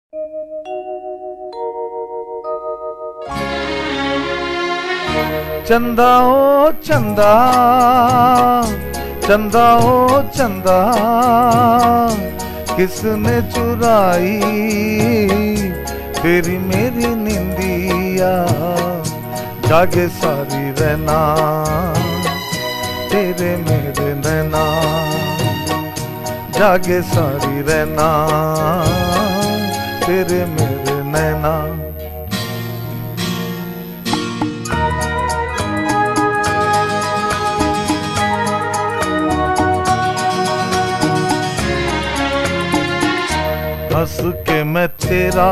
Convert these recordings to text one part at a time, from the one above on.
चंदा ओ चंदा, चंदा ओ चंदा, किसने चुराई तेरी मेरी निंदिया। जागे सारी रहना तेरे मेरे नैना, जागे सारी रहना तेरे मेरे नैना। हंस के मैं तेरा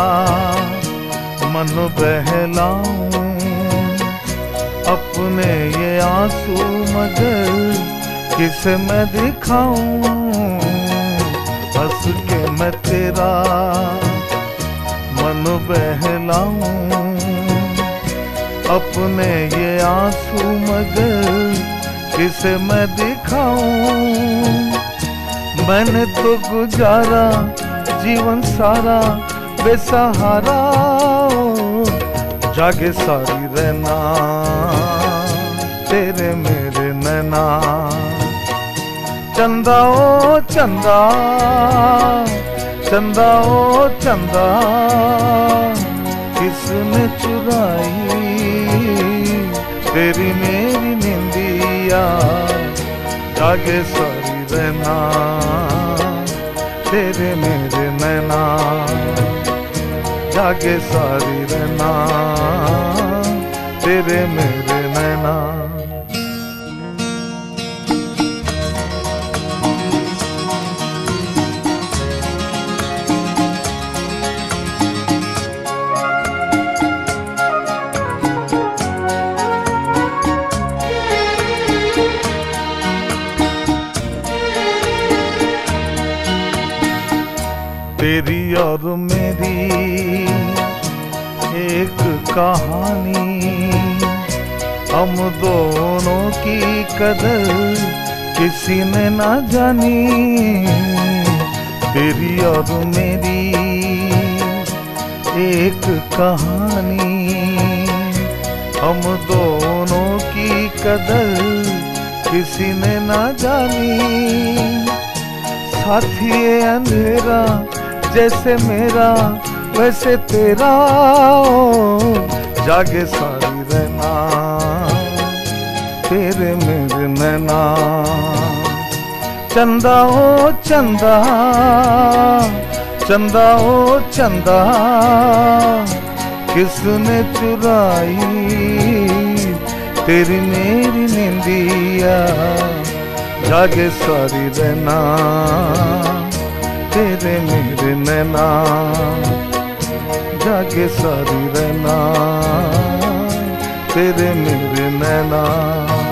मन बहलाऊं, अपने ये आंसू मगर किसे मैं दिखाऊं। हंस के मैं तेरा मन बहलाऊं, अपने ये आंसू मगर किसे मैं दिखाऊं। मैंने तो गुजारा जीवन सारा बेसहारा, जागे सारी रहना तेरे मेरे नैना। चंदा ओ चंदा, चंदा ओ चंदा, किसने चुराई तेरी मेरी निंदिया। जागे सारी रहना तेरे मेरे नैना, जागे सारी रहना तेरे मेरे नैना। तेरी और मेरी एक कहानी, हम दोनों की कदर किसी ने ना जानी। तेरी और मेरी एक कहानी, हम दोनों की कदर किसी ने ना जानी। साथी ये अंधेरा जैसे मेरा वैसे तेरा, जागे सारी रहना तेरे मेरे नैना। चंदा ओ चंदा, चंदा ओ चंदा, किसने चुराई तेरी मेरी निंदिया। जागे सारी रहना तेरे मेरे नैना, जागे सारी रहना तेरे मेरे नैना।